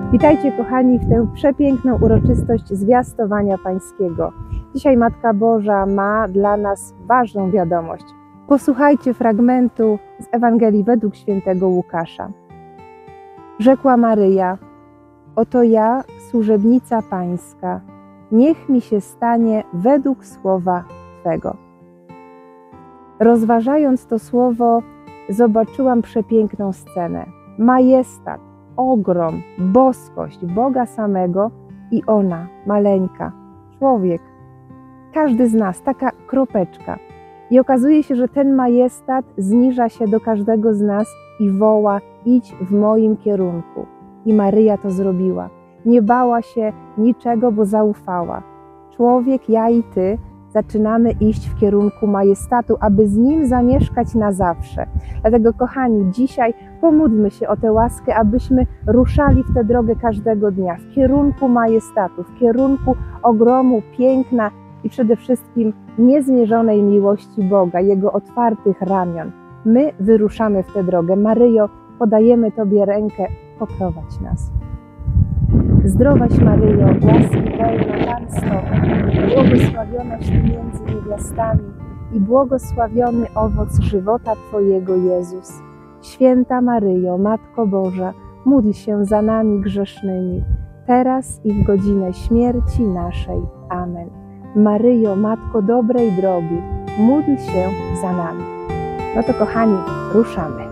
Witajcie kochani w tę przepiękną uroczystość zwiastowania Pańskiego. Dzisiaj Matka Boża ma dla nas ważną wiadomość. Posłuchajcie fragmentu z Ewangelii według świętego Łukasza. Rzekła Maryja: oto ja, służebnica Pańska, niech mi się stanie według słowa Twego. Rozważając to słowo, zobaczyłam przepiękną scenę. Majestat, ogrom, boskość Boga samego i ona, maleńka, człowiek. Każdy z nas, taka kropeczka. I okazuje się, że ten majestat zniża się do każdego z nas i woła: idź w moim kierunku. I Maryja to zrobiła. Nie bała się niczego, bo zaufała. Człowiek, ja i ty, zaczynamy iść w kierunku majestatu, aby z Nim zamieszkać na zawsze. Dlatego, kochani, dzisiaj pomódlmy się o tę łaskę, abyśmy ruszali w tę drogę każdego dnia, w kierunku majestatu, w kierunku ogromu, piękna i przede wszystkim niezmierzonej miłości Boga, Jego otwartych ramion. My wyruszamy w tę drogę. Maryjo, podajemy Tobie rękę, poprowadź nas. Zdrowaś Maryjo, łaski pełna, Pan z Tobą, błogosławionaś Ty między niewiastami i błogosławiony owoc żywota Twojego, Jezus. Święta Maryjo, Matko Boża, módl się za nami grzesznymi, teraz i w godzinę śmierci naszej. Amen. Maryjo, Matko dobrej drogi, módl się za nami. No to kochani, ruszamy.